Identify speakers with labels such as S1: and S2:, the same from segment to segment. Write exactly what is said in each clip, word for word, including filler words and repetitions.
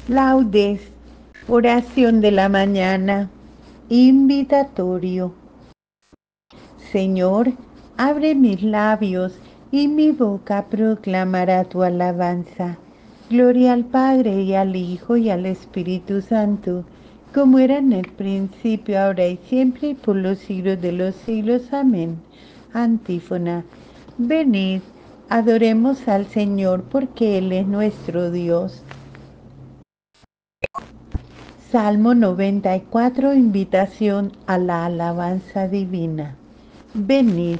S1: Laudes, oración de la mañana, invitatorio. Señor, abre mis labios y mi boca proclamará tu alabanza. Gloria al Padre y al Hijo y al Espíritu Santo, como era en el principio, ahora y siempre, y por los siglos de los siglos. Amén. Antífona. Venid, adoremos al Señor, porque Él es nuestro Dios. Salmo noventa y cuatro, invitación a la alabanza divina. Venid,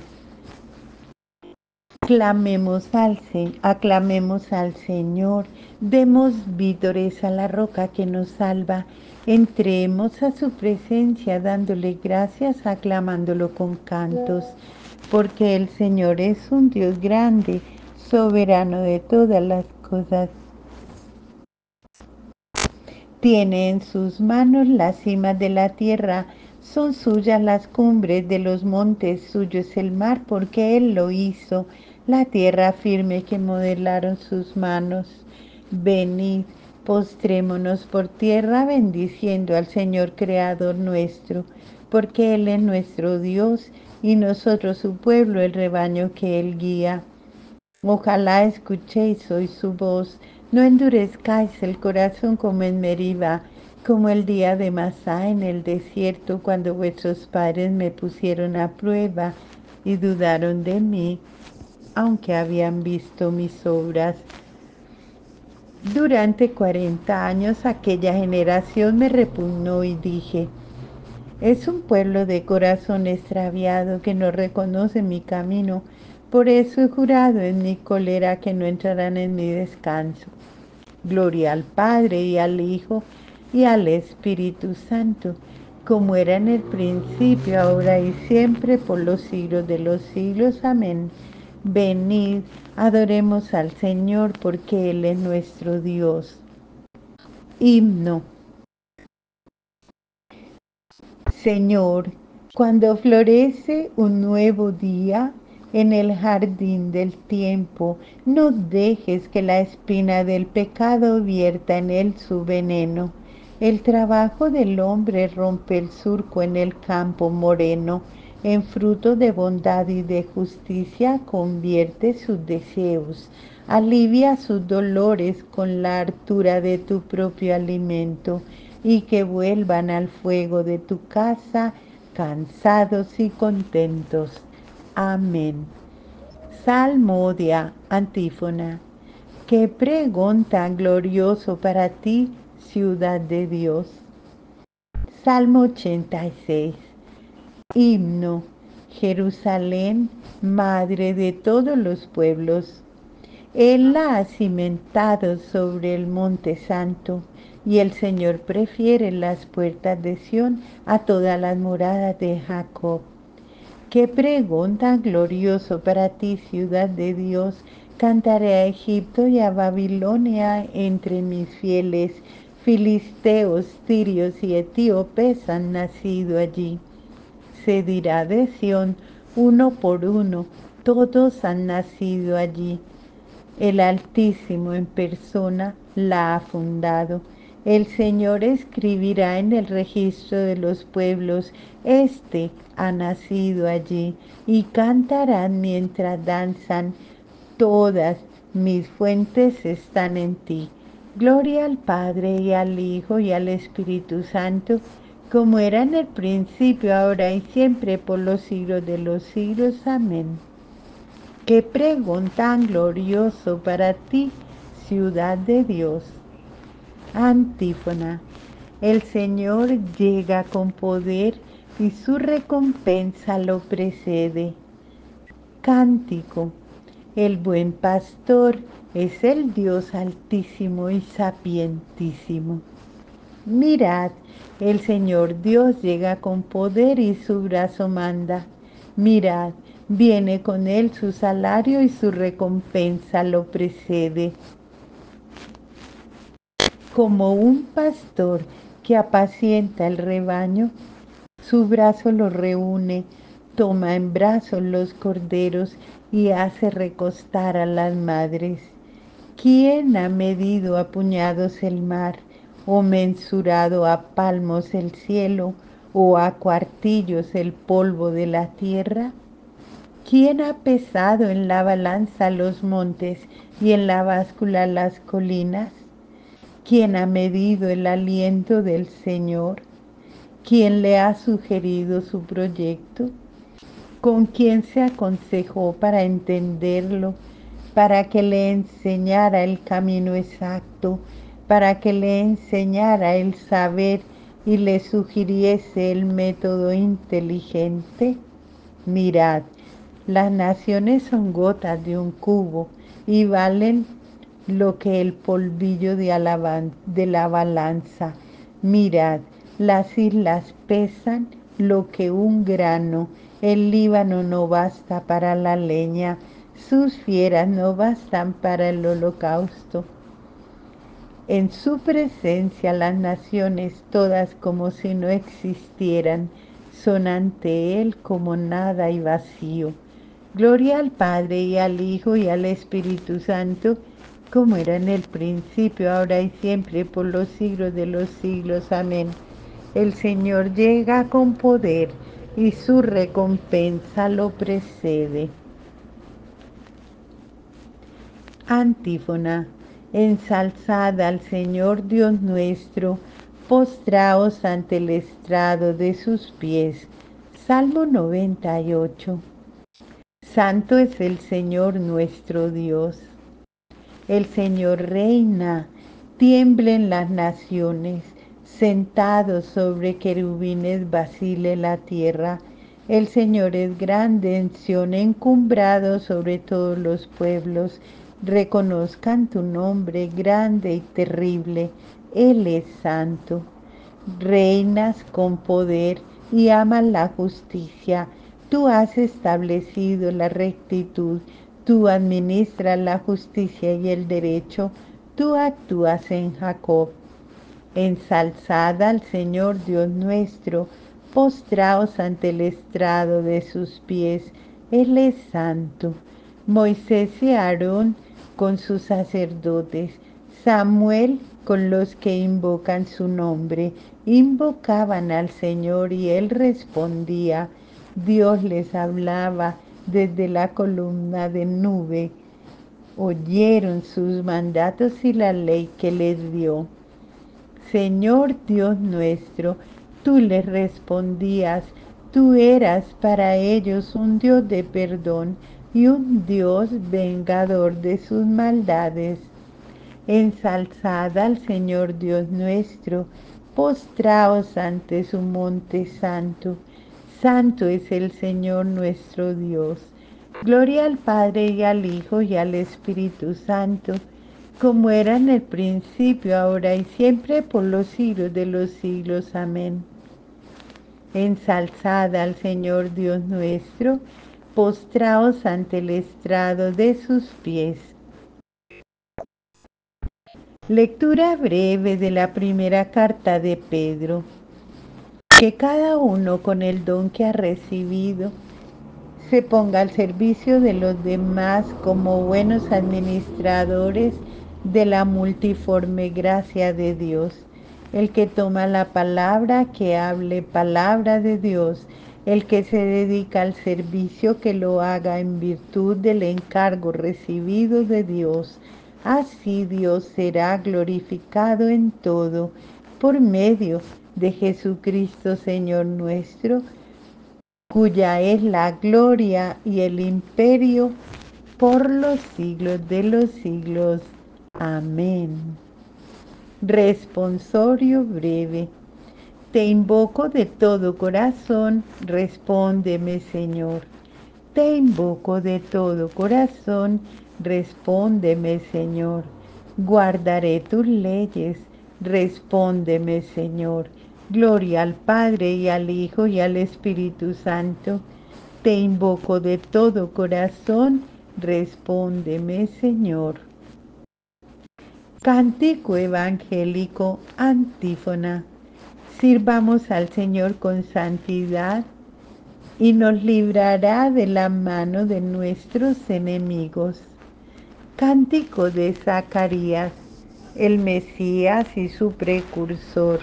S1: clamemos al, aclamemos al Señor, demos vítores a la roca que nos salva, entremos a su presencia dándole gracias, aclamándolo con cantos, porque el Señor es un Dios grande, soberano de todas las cosas. Tiene en sus manos las cimas de la tierra, son suyas las cumbres de los montes, suyo es el mar porque Él lo hizo, la tierra firme que modelaron sus manos. Venid, postrémonos por tierra bendiciendo al Señor Creador nuestro, porque Él es nuestro Dios y nosotros su pueblo, el rebaño que Él guía. Ojalá escuchéis hoy su voz, no endurezcáis el corazón como en Meriba, como el día de Masá en el desierto, cuando vuestros padres me pusieron a prueba y dudaron de mí, aunque habían visto mis obras. Durante cuarenta años aquella generación me repugnó y dije, es un pueblo de corazón extraviado que no reconoce mi camino. Por eso he jurado en mi cólera que no entrarán en mi descanso. Gloria al Padre y al Hijo y al Espíritu Santo, como era en el principio, ahora y siempre, por los siglos de los siglos. Amén. Venid, adoremos al Señor, porque Él es nuestro Dios. Himno. Señor, cuando florece un nuevo día en el jardín del tiempo, no dejes que la espina del pecado vierta en él su veneno. El trabajo del hombre rompe el surco en el campo moreno, en fruto de bondad y de justicia convierte sus deseos, alivia sus dolores con la hartura de tu propio alimento, y que vuelvan al fuego de tu casa cansados y contentos. Amén. Salmodia, antífona. Qué pregón tan glorioso para ti, ciudad de Dios. Salmo ochenta y seis. Himno. Jerusalén, madre de todos los pueblos. Él la ha cimentado sobre el monte santo, y el Señor prefiere las puertas de Sión a todas las moradas de Jacob. Qué pregón tan glorioso para ti, ciudad de Dios. Cantaré a Egipto y a Babilonia entre mis fieles. Filisteos, tirios y etíopes han nacido allí. Se dirá de Sión, uno por uno, todos han nacido allí. El Altísimo en persona la ha fundado. El Señor escribirá en el registro de los pueblos, este ha nacido allí, y cantarán mientras danzan, todas mis fuentes están en ti. Gloria al Padre y al Hijo y al Espíritu Santo, como era en el principio, ahora y siempre, por los siglos de los siglos. Amén. Qué pregón tan glorioso para ti, ciudad de Dios. Antífona. El Señor llega con poder y su recompensa lo precede. Cántico. El buen pastor es el Dios altísimo y sapientísimo. Mirad, el Señor Dios llega con poder y su brazo manda. Mirad, viene con él su salario y su recompensa lo precede. Como un pastor que apacienta el rebaño, su brazo los reúne, toma en brazos los corderos y hace recostar a las madres. ¿Quién ha medido a puñados el mar o mensurado a palmos el cielo, o a cuartillos el polvo de la tierra? ¿Quién ha pesado en la balanza los montes y en la báscula las colinas? ¿Quién ha medido el aliento del Señor? ¿Quién le ha sugerido su proyecto? ¿Con quién se aconsejó para entenderlo, para que le enseñara el camino exacto, para que le enseñara el saber y le sugiriese el método inteligente? Mirad, las naciones son gotas de un cubo y valen lo que el polvillo de, alaban- de la balanza. Mirad, las islas pesan lo que un grano. El Líbano no basta para la leña, sus fieras no bastan para el holocausto. En su presencia las naciones todas como si no existieran, son ante Él como nada y vacío. Gloria al Padre y al Hijo y al Espíritu Santo, como era en el principio, ahora y siempre, por los siglos de los siglos. Amén. El Señor llega con poder y su recompensa lo precede. Antífona. Ensalzad al Señor Dios nuestro, postraos ante el estrado de sus pies. Salmo noventa y ocho. Santo es el Señor nuestro Dios. El Señor reina, tiemblen las naciones, sentado sobre querubines vacile la tierra. El Señor es grande en Sión, encumbrado sobre todos los pueblos. Reconozcan tu nombre grande y terrible. Él es santo. Reinas con poder y amas la justicia. Tú has establecido la rectitud. Tú administras la justicia y el derecho, tú actúas en Jacob. Ensalzad al Señor Dios nuestro, postraos ante el estrado de sus pies, Él es santo. Moisés y Aarón con sus sacerdotes, Samuel con los que invocan su nombre, invocaban al Señor y Él respondía. Dios les hablaba desde la columna de nube, oyeron sus mandatos y la ley que les dio. Señor Dios nuestro, tú les respondías, tú eras para ellos un Dios de perdón y un Dios vengador de sus maldades. Ensalzad al Señor Dios nuestro, postraos ante su monte santo. Santo es el Señor nuestro Dios. Gloria al Padre y al Hijo y al Espíritu Santo, como era en el principio, ahora y siempre, por los siglos de los siglos. Amén. Ensalzad al Señor Dios nuestro, postraos ante el estrado de sus pies. Lectura breve de la primera carta de Pedro. Que cada uno con el don que ha recibido se ponga al servicio de los demás como buenos administradores de la multiforme gracia de Dios. El que toma la palabra, que hable palabra de Dios. El que se dedica al servicio, que lo haga en virtud del encargo recibido de Dios. Así Dios será glorificado en todo por medio de Jesucristo Señor nuestro, cuya es la gloria y el imperio por los siglos de los siglos. Amén. Responsorio breve. Te invoco de todo corazón, respóndeme, Señor. Te invoco de todo corazón, respóndeme, Señor. Guardaré tus leyes, respóndeme, Señor. Gloria al Padre y al Hijo y al Espíritu Santo. Te invoco de todo corazón, respóndeme, Señor. Cántico evangélico, antífona. Sirvamos al Señor con santidad y nos librará de la mano de nuestros enemigos. Cántico de Zacarías. el Mesías y su precursor.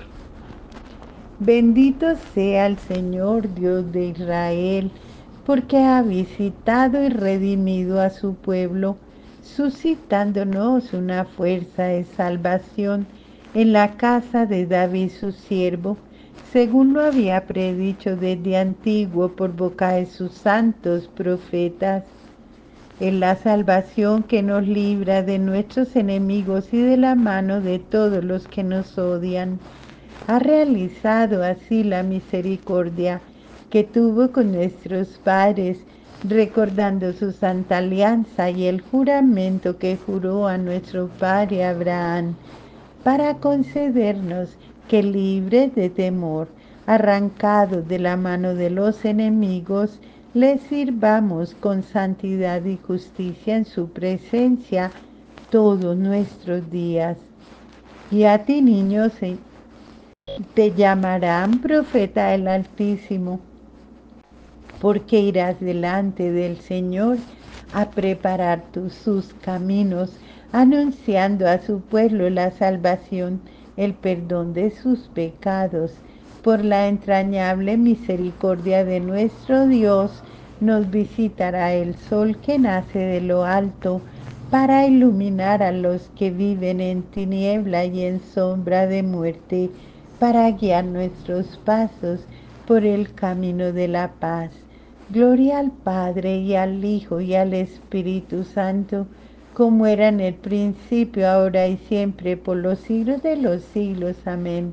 S1: Bendito sea el Señor Dios de Israel, porque ha visitado y redimido a su pueblo, suscitándonos una fuerza de salvación en la casa de David su siervo, según lo había predicho desde antiguo por boca de sus santos profetas. Es la salvación que nos libra de nuestros enemigos y de la mano de todos los que nos odian. Ha realizado así la misericordia que tuvo con nuestros padres, recordando su santa alianza y el juramento que juró a nuestro padre Abraham, para concedernos que, libres de temor, arrancados de la mano de los enemigos, les sirvamos con santidad y justicia en su presencia todos nuestros días. Y a ti, niño, te llamarán profeta del Altísimo, porque irás delante del Señor a preparar tus, sus caminos, anunciando a su pueblo la salvación, el perdón de sus pecados. Por la entrañable misericordia de nuestro Dios, nos visitará el sol que nace de lo alto, para iluminar a los que viven en tiniebla y en sombra de muerte, para guiar nuestros pasos por el camino de la paz. Gloria al Padre, y al Hijo, y al Espíritu Santo, como era en el principio, ahora y siempre, por los siglos de los siglos. Amén.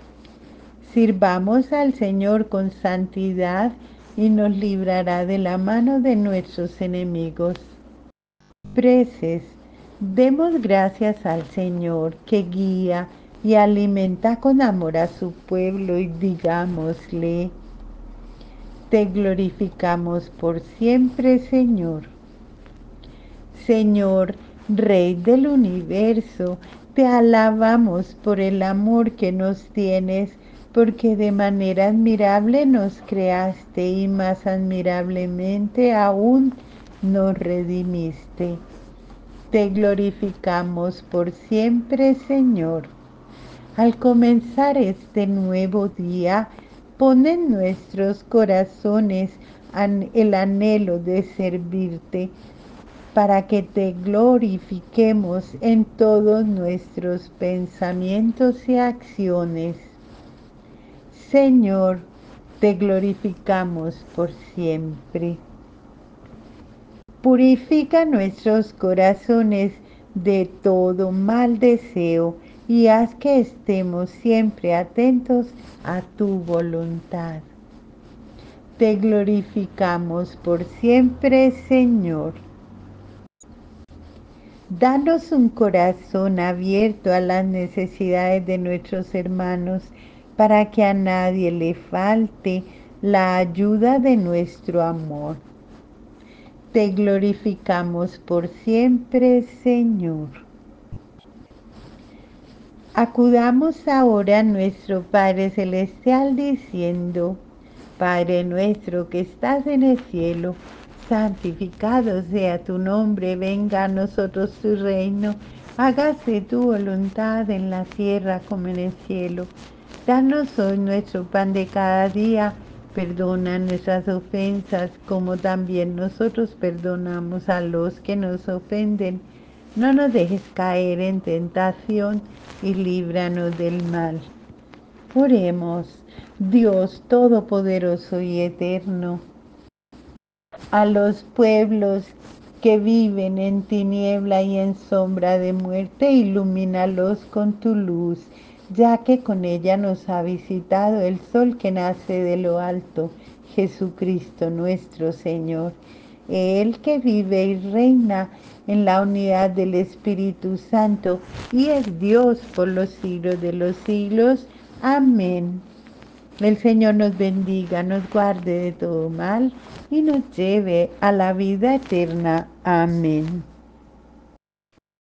S1: Sirvamos al Señor con santidad, y nos librará de la mano de nuestros enemigos. Preces. Demos gracias al Señor, que guía y alimenta con amor a su pueblo, y digámosle: te glorificamos por siempre, Señor. Señor, Rey del universo, te alabamos por el amor que nos tienes, porque de manera admirable nos creaste y más admirablemente aún nos redimiste. Te glorificamos por siempre, Señor. Al comenzar este nuevo día, pon en nuestros corazones el anhelo de servirte, para que te glorifiquemos en todos nuestros pensamientos y acciones. Señor, te glorificamos por siempre. Purifica nuestros corazones de todo mal deseo, y haz que estemos siempre atentos a tu voluntad. Te glorificamos por siempre, Señor. Danos un corazón abierto a las necesidades de nuestros hermanos, para que a nadie le falte la ayuda de nuestro amor. Te glorificamos por siempre, Señor. Acudamos ahora a nuestro Padre Celestial diciendo: Padre nuestro que estás en el cielo, santificado sea tu nombre, venga a nosotros tu reino, hágase tu voluntad en la tierra como en el cielo. Danos hoy nuestro pan de cada día, perdona nuestras ofensas como también nosotros perdonamos a los que nos ofenden. No nos dejes caer en tentación y líbranos del mal. Oremos. Dios Todopoderoso y Eterno, a los pueblos que viven en tiniebla y en sombra de muerte, ilumínalos con tu luz, ya que con ella nos ha visitado el sol que nace de lo alto, Jesucristo nuestro Señor. Él que vive y reina en la unidad del Espíritu Santo y es Dios por los siglos de los siglos. Amén. El Señor nos bendiga, nos guarde de todo mal y nos lleve a la vida eterna. Amén.